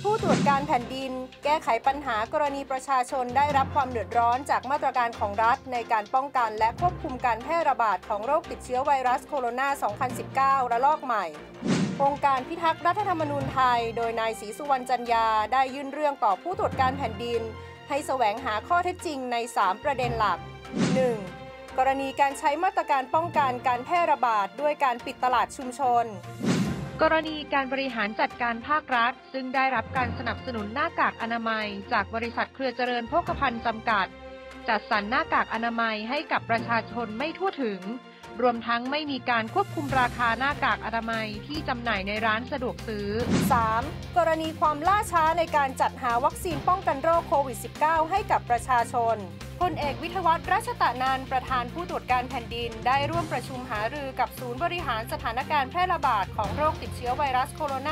ผู้ตรวจการแผ่นดินแก้ไขปัญหากรณีประชาชนได้รับความเดือดร้อนจากมาตรการของรัฐในการป้องกันและควบคุมการแพร่ระบาดของโรคติดเชื้อไวรัสโคโรนา 2019 ระลอกใหม่องค์การพิทักษ์รัฐธรรมนูญไทยโดยนายศรีสุวรรณจันยาได้ยื่นเรื่องต่อผู้ตรวจการแผ่นดินให้แสวงหาข้อเท็จจริงใน 3 ประเด็นหลัก 1. กรณีการใช้มาตรการป้องกันการแพร่ระบาดด้วยการปิดตลาดชุมชนกรณีการบริหารจัดการภาครัฐซึ่งได้รับการสนับสนุนหน้ากากอนามัยจากบริษัทเครือเจริญโภคภัณฑ์จำกัดจัดสรรหน้ากากอนามัยให้กับประชาชนไม่ทั่วถึงรวมทั้งไม่มีการควบคุมราคาหน้ากากอนามัยที่จำหน่ายในร้านสะดวกซื้อ 3. กรณีความล่าช้าในการจัดหาวัคซีนป้องกันโรคโควิด -19 ให้กับประชาชนพลเอกวิทยวัฒน์ รัชตะนันท์ประธานผู้ตรวจการแผ่นดินได้ร่วมประชุมหารือกับศูนย์บริหารสถานการณ์แพร่ระบาดของโรคติดเชื้อไวรัสโคโรนา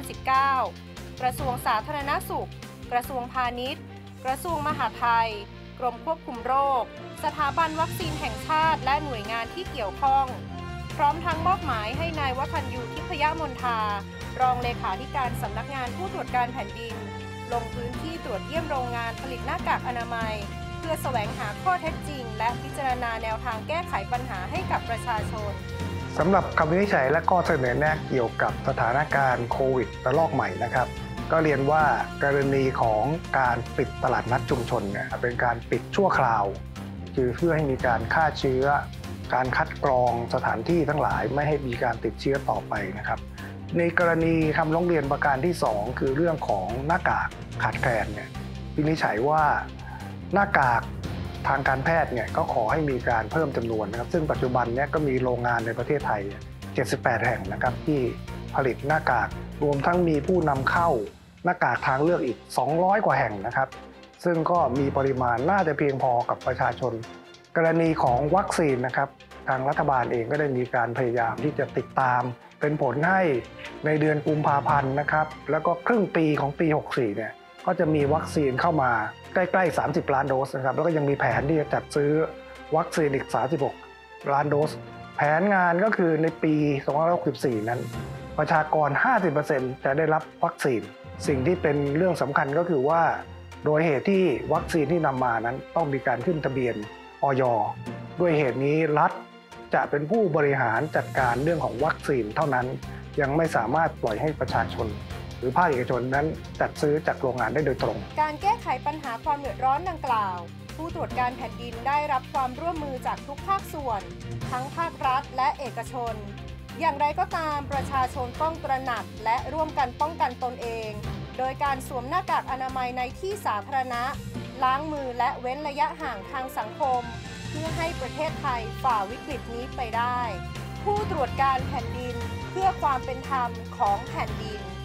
2019 กระทรวงสาธารณสุข กระทรวงพาณิชย์ กระทรวงมหาดไทย กรมควบคุมโรค สถาบันวัคซีนแห่งชาติและหน่วยงานที่เกี่ยวข้องพร้อมทั้งมอบหมายให้นายวทัญญู ทิพยมนทารองเลขาธิการสำนักงานผู้ตรวจการแผ่นดินลงพื้นที่ตรวจเยี่ยมโรงงานผลิตหน้ากากอนามัยเพื่อแสวงหาข้อเท็จจริงและพิจารณาแนวทางแก้ไขปัญหาให้กับประชาชนสำหรับคำวินิจฉัยและข้อเสนอแนะเกี่ยวกับสถานการณ์โควิดระลอกใหม่นะครับก็เรียนว่ากรณีของการปิดตลาดนัดชุมชนเนี่ยเป็นการปิดชั่วคราวคือเพื่อให้มีการฆ่าเชื้อการคัดกรองสถานที่ทั้งหลายไม่ให้มีการติดเชื้อต่อไปนะครับในกรณีคำร้องเรียนประการที่2คือเรื่องของหน้ากากขาดแคลนเนี่ยวินิจฉัยว่าหน้ากากทางการแพทย์เนี่ยก็ขอให้มีการเพิ่มจำนวนนะครับซึ่งปัจจุบันเนี่ยก็มีโรงงานในประเทศไทย78แห่งนะครับที่ผลิตหน้ากากรวมทั้งมีผู้นำเข้าหน้ากากทางเลือกอีก200กว่าแห่งนะครับซึ่งก็มีปริมาณน่าจะเพียงพอกับประชาชนกรณีของวัคซีนนะครับทางรัฐบาลเองก็ได้มีการพยายามที่จะติดตามเป็นผลให้ในเดือนกุมภาพันธ์นะครับแล้วก็ครึ่งปีของปี64เนี่ยก็จะมีวัคซีนเข้ามาใกล้ๆ30ล้านโดสนะครับแล้วก็ยังมีแผนที่จะจัดซื้อวัคซีนอีก36ล้านโดสแผนงานก็คือในปี2564นั้นประชากร 50% จะได้รับวัคซีนสิ่งที่เป็นเรื่องสำคัญก็คือว่าโดยเหตุที่วัคซีนที่นำมานั้นต้องมีการขึ้นทะเบียนอย.ด้วยเหตุนี้รัฐจะเป็นผู้บริหารจัดการเรื่องของวัคซีนเท่านั้นยังไม่สามารถปล่อยให้ประชาชนหรือภาคเอกชนนั้นจัดซื้อจากโรงงานได้โดยตรงการแก้ไขปัญหาความเดือดร้อนดังกล่าวผู้ตรวจการแผ่นดินได้รับความร่วมมือจากทุกภาคส่วนทั้งภาครัฐและเอกชนอย่างไรก็ตามประชาชนต้องตระหนักและร่วมกันป้องกันตนเองโดยการสวมหน้ากากอนามัยในที่สาธารณะล้างมือและเว้นระยะห่างทางสังคมเพื่อให้ประเทศไทยฝ่าวิกฤตนี้ไปได้ผู้ตรวจการแผ่นดินเพื่อความเป็นธรรมของแผ่นดิน